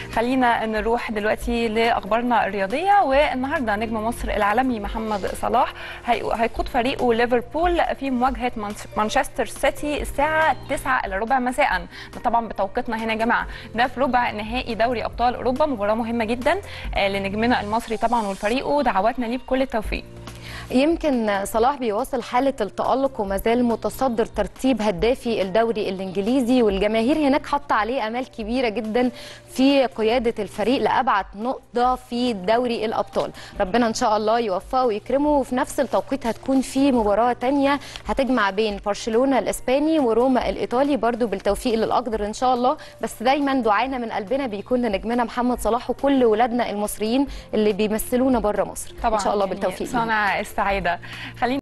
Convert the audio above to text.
خلينا نروح دلوقتي لاخبارنا الرياضيه. والنهارده نجم مصر العالمي محمد صلاح هيقود فريقه ليفربول في مواجهه مانشستر سيتي الساعه 9:15 مساء، ده طبعا بتوقيتنا هنا يا جماعه. ده في ربع نهائي دوري ابطال اوروبا، مباراه مهمه جدا لنجمنا المصري طبعا والفريق، دعواتنا ليه بكل التوفيق. يمكن صلاح بيواصل حالة التألق وما زال متصدر ترتيب هدافي الدوري الإنجليزي، والجماهير هناك حاطة عليه آمال كبيرة جدا في قيادة الفريق لأبعد نقطة في دوري الأبطال. ربنا إن شاء الله يوفقه ويكرمه. وفي نفس التوقيت هتكون في مباراة تانية هتجمع بين برشلونة الإسباني وروما الإيطالي، برضو بالتوفيق للأقدر إن شاء الله. بس دايما دعانا من قلبنا بيكون لنجمنا محمد صلاح وكل ولادنا المصريين اللي بيمثلونا بره مصر. طبعا إن شاء الله بالتوفيق. صانع السعادة. خلينا